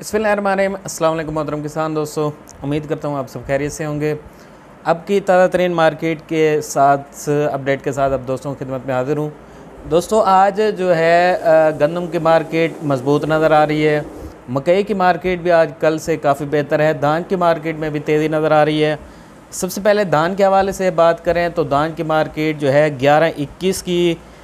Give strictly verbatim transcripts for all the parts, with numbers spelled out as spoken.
बिस्मिल्लाहिर्रहमानिर्रहीम। अस्सलाम वालेकुम मोहतरम किसान दोस्तों, उम्मीद करता हूँ आप सब खैरियत से होंगे। अब की ताज़ा तरीन मार्केट के साथ अपडेट के साथ अब दोस्तों की खिदमत में हाज़िर हूँ। दोस्तों आज जो है गंदम की मार्केट मजबूत नज़र आ रही है। मकई की मार्केट भी आज कल से काफ़ी बेहतर है। धान की मार्केट में भी तेज़ी नज़र आ रही है। सबसे पहले धान के हवाले से बात करें तो धान की मार्केट जो है ग्यारह इक्कीस की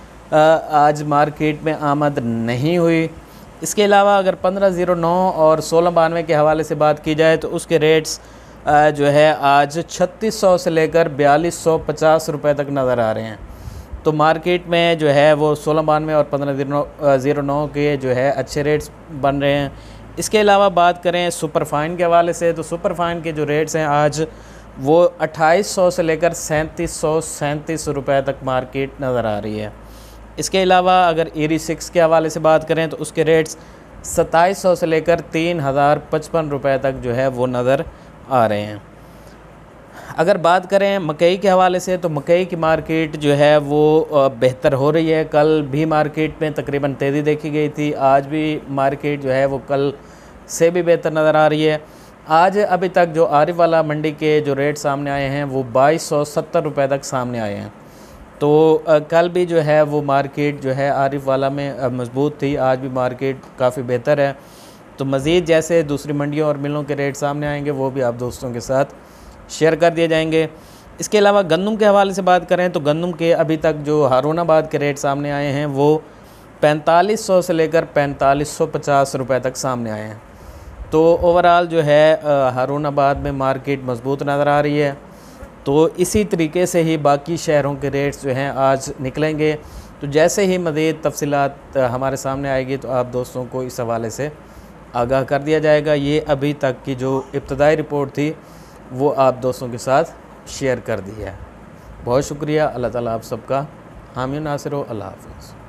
आज मार्केट में आमद नहीं हुई। इसके अलावा अगर पंद्रह ज़ीरो नौ और सोलह बानवे के हवाले से बात की जाए तो उसके रेट्स जो है आज छत्तीस सौ से लेकर बयालीस सौ पचास रुपये तक नज़र आ रहे हैं। तो मार्केट में जो है वो सोलह बानवे और पंद्रह ज़ीरो ज़ीरो नौ के जो है अच्छे रेट्स बन रहे हैं। इसके अलावा बात करें सुपर फाइन के हवाले से तो सुपर फाइन के जो रेट्स हैं आज वो अट्ठाईस सौ से लेकर सैंतीस सौ सैंतीस रुपये तक मार्केट नज़र आ रही है। इसके अलावा अगर एरी सिक्स के हवाले से बात करें तो उसके रेट्स सत्ताईस सौ से लेकर तीन हज़ार पचपन रुपये तक जो है वो नज़र आ रहे हैं। अगर बात करें मकई के हवाले से तो मकई की मार्केट जो है वो बेहतर हो रही है। कल भी मार्केट में तकरीबन तेज़ी देखी गई थी, आज भी मार्केट जो है वो कल से भी बेहतर नज़र आ रही है। आज अभी तक जो आरिफ वाला मंडी के जो रेट सामने आए हैं वो बाईस सौ सत्तर रुपये तक सामने आए हैं। तो कल भी जो है वो मार्केट जो है आरिफ वाला में मजबूत थी, आज भी मार्केट काफ़ी बेहतर है। तो मज़ीद जैसे दूसरी मंडियों और मिलों के रेट सामने आएंगे वो भी आप दोस्तों के साथ शेयर कर दिए जाएंगे। इसके अलावा गंदम के हवाले से बात करें तो गंदम के अभी तक जो हारूनाबाद के रेट सामने आए हैं वो पैंतालीस सौ से लेकर पैंतालीस सौ पचास रुपये तक सामने आए हैं। तो ओवरऑल जो है हारूनाबाद में मार्केट मजबूत नज़र आ रही है। तो इसी तरीके से ही बाकी शहरों के रेट्स जो हैं आज निकलेंगे। तो जैसे ही मज़ीद तफसीलात हमारे सामने आएगी तो आप दोस्तों को इस हवाले से आगाह कर दिया जाएगा। ये अभी तक की जो इब्तदाई रिपोर्ट थी वो आप दोस्तों के साथ शेयर कर दी है। बहुत शुक्रिया। अल्लाह ताला आप सबका हामी नासिर हो। अल्लाह हाफ़िज़।